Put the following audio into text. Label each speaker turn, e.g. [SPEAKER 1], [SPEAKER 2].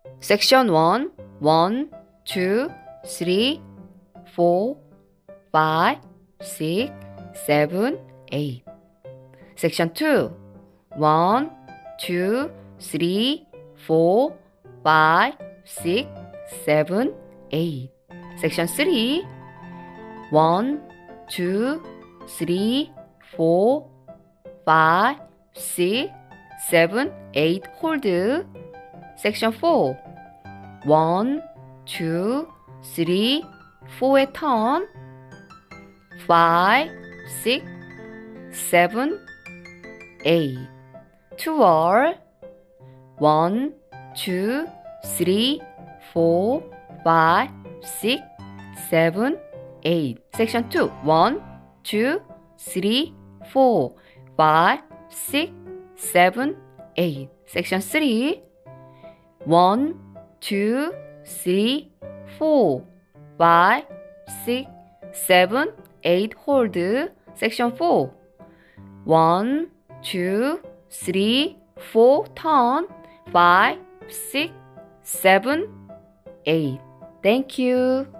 [SPEAKER 1] Section 1, 1, 2, 3, 4, 5, 6, 7, 8. Section 2, 1, 2, 3, 4, 5, 6, 7, 8. Section 3, 1, 2, 3, 4, 5, 6, 7, 8. Hold. Section 4, 1, 2, 3, 4에 turn. 5, 6, 7, 8. Twirl. 1, 2, 3, 4, 5, 6, 7, 8. Section 2, 1, 2, 3, 4, 5, 6, 7, 8. Section 3, 1, 2, 3, 4, 5, 6, 7, 8. Hold. Section 4, 1, 2, 3, 4, turn. 5, 6, 7, 8. Thank you.